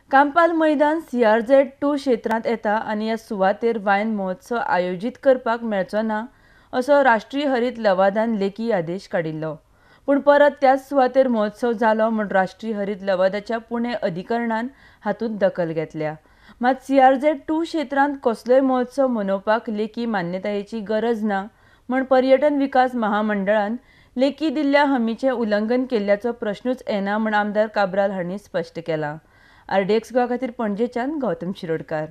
कांपाल मैदान CRZ2 क्षेत्रांत येता आनी ह्या सुवातेर वायन महोत्सव आयोजीत करपाक मेळचो ना असो राष्ट्रीय हरीत लवादान लेखी आदेश काडिल्लो। पूण परत त्याच सुवातेर महोत्सव जालो म्हूण राष्ट्रीय हरीत लवादाच्या पुणे अधिकरणान हातूंत दखल घेतल्या। मात CRZ2 क्षेत्रांत कसलोय महोत्सव मनोवपाक लेखी मान्यतायेची गरज ना म्हूण पर्यटन विकास महामंडळान लेखी दिल्ल्या हमीचें उल्लंघन केल्ल्याचो प्रश्नूच येना म्हूण आमदार काब्राल हांणी स्पश्ट केलां। RDX गोवा खातीर पणजेच्यान Gautam Shirodkar.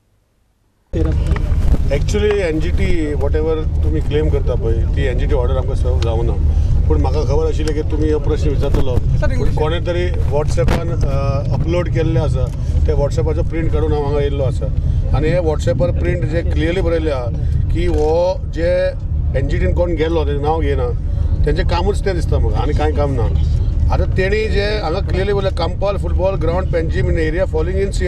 Actually NGT what ever तुम्ही क्लेम करता पळय ती NGT ऑर्डर आमकां सर्व जावना, पूण म्हाका खबर आशिल्लें की तुमी हो प्रश्न विचारतलो। कोणे तरी WhatsApपान अपलोड केल्ले आसा, ते WhatsApपाचो प्रिंट काडून हांगा येयल्लो आसा आनी हे WhatsAppवर प्रिंट जे क्लियरली बरयल्लें आहा की हो जे NGTन कोण गेल्लो तेजें नांव घेयना, तेंचें कामूच तें दिसता म्हाका आनी कांय काम ना। आता तेणी जे हांगा क्लियरली बोले Kampal football ground Panjim in area following in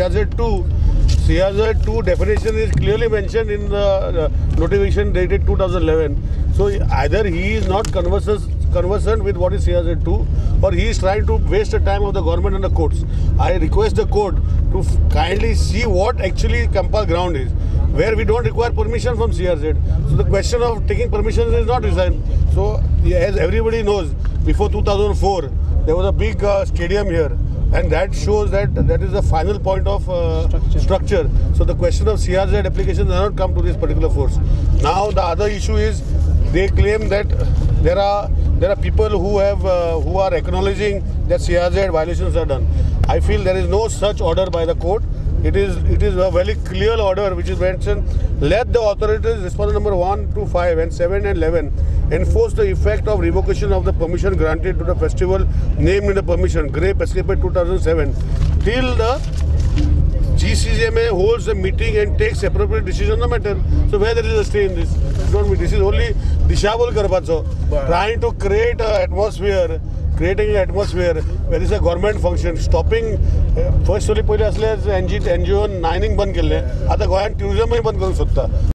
CRZ2 definition is clearly mentioned in the notification dated 2011. So either he is not conversant with what is CRZ2 or he is trying to waste the time of the government and the courts. I request the court to kindly see what actually Kampal ground is, where we don't require permission from CRZ. So the question of taking permission is not resigned. So as everybody knows, before 2004 there was a big stadium here, and that shows that that is the final point of structure. So the question of CRZ application does not come to this particular force. Now the other issue is they claim that there are people who are acknowledging that CRZ violations are done. I feel there is no such order by the court. It is a very clear order which is mentioned. Let the authorities, respondent number 1 to 5 and 7 and 11, enforce the effect of revocation of the permission granted to the festival named in the permission, Grape Escapade 2007, till the GCMA holds a meeting and takes appropriate decision on the matter. So where there is a stay in this? This is only dishabul karpacho, trying to create an atmosphere. Creating an atmosphere where there is a government function, stopping first पहिले असले NGO 9 बंद केले, आता गोंयांत टुरिझमय बंद करूंक सोदता।